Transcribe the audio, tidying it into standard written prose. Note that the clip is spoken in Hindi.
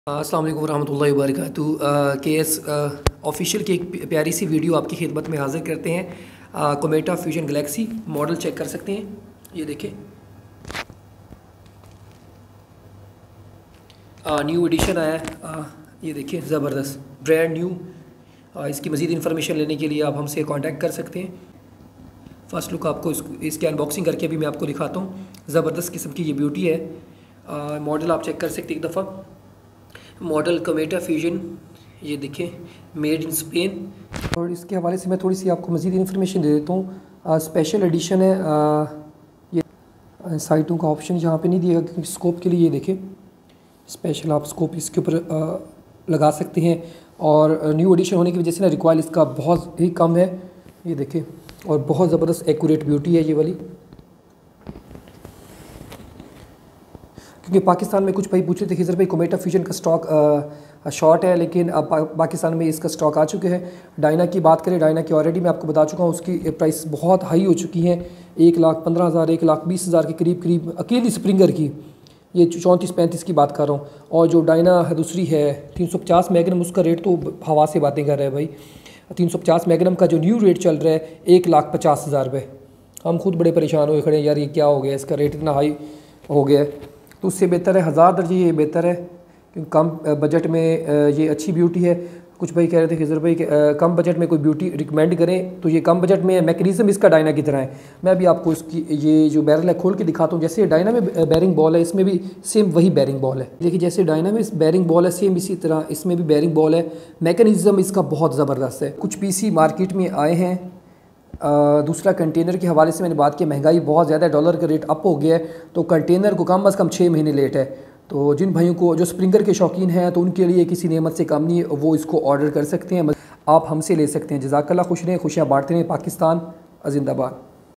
अस्सलाम वालेकुम रहमतुल्लाहि व बरकातुहू। KS ऑफिशियल की एक प्यारी सी वीडियो आपकी खिदमत में हाज़िर करते हैं। Cometa Fusion Galaxy model check कर सकते हैं, ये देखें न्यू एडिशन आया है। ये देखिए ज़बरदस्त ब्रांड न्यू। इसकी मज़ीद इन्फॉर्मेशन लेने के लिए आप हमसे कांटेक्ट कर सकते हैं। फ़र्स्ट लुक आपको इसकी अनबॉक्सिंग करके भी मैं आपको दिखाता हूँ। ज़बरदस्त किस्म की ये ब्यूटी है। मॉडल आप चेक कर सकते हैं एक दफ़ा। मॉडल कोमेटा फ्यूजन, ये देखें मेड इन स्पेन। और इसके हवाले से मैं थोड़ी सी आपको मज़ीद इन्फॉर्मेशन दे देता हूँ। स्पेशल एडिशन है। ये साइटों का ऑप्शन यहाँ पे नहीं दिया क्योंकि स्कोप के लिए ये देखें स्पेशल आप स्कोप इसके ऊपर लगा सकते हैं। और न्यू एडिशन होने की वजह से ना रिकॉइल इसका बहुत ही कम है, ये देखें। और बहुत ज़बरदस्त एक्यूरेट ब्यूटी है ये वाली। क्योंकि पाकिस्तान में कुछ भाई पूछ रहे थे खिजर भाई कोमेटा फ्यूजन का स्टॉक शॉर्ट है, लेकिन अब पाकिस्तान में इसका स्टॉक आ चुके हैं। डायना की बात करें, डायना की ऑलरेडी मैं आपको बता चुका हूँ, उसकी प्राइस बहुत हाई हो चुकी है। 1,15,000 1,20,000 के करीब अकेली स्प्रिंगर की, ये 34-35 की बात कर रहा हूँ। और जो डायना है दूसरी है 350 मैग्नम, उसका रेट तो हवा से बातें कर रहा है भाई। 350 मैग्नम का जो न्यू रेट चल रहा है 1,50,000 रुपये। हम खुद बड़े परेशान हुए खड़े हैं यार, ये क्या हो गया, इसका रेट इतना हाई हो गया है। तो उससे बेहतर है 1000 दर्जे ये बेहतर है, क्योंकि कम बजट में ये अच्छी ब्यूटी है। कुछ भाई कह रहे थे खिजर भाई कि कम बजट में कोई ब्यूटी रिकमेंड करें, तो ये कम बजट में मैकेनिज़्म इसका डायना की तरह है। मैं भी आपको इसकी ये जो बैरल है खोल के दिखाता हूँ। जैसे डायना में बैरिंग बॉल है, इसमें भी सेम वही बैरिंग बॉल है। देखिए जैसे डायना में बैरिंग बॉल है, सेम इसी तरह इसमें भी बैरिंग बॉल है। मैकेनिज़्म इसका बहुत ज़बरदस्त है। कुछ पीसी मार्केट में आए हैं। दूसरा कंटेनर के हवाले से मैंने बात की, महंगाई बहुत ज़्यादा है, डॉलर का रेट अप हो गया है, तो कंटेनर को कम अज़ कम 6 महीने लेट है। तो जिन भाइयों को जो स्प्रिंगर के शौकीन हैं तो उनके लिए किसी नेमत से कम नहीं है, वो इसको ऑर्डर कर सकते हैं। आप हमसे ले सकते हैं। जज़ाकल्लाह, खुश रहें, खुशियाँ बांटते रहें। पाकिस्तान जिंदाबाद।